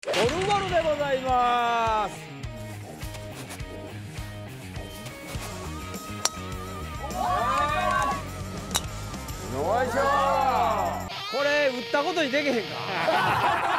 ゴルゴルでございます。よいしょ。これ打ったことにできへんか。